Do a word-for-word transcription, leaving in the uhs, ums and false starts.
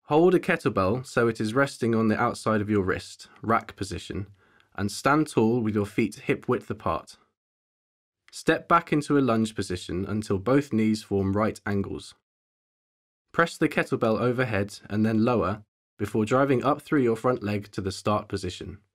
Hold a kettlebell so it is resting on the outside of your wrist, rack position, and stand tall with your feet hip-width apart. Step back into a lunge position until both knees form right angles. Press the kettlebell overhead and then lower before driving up through your front leg to the start position.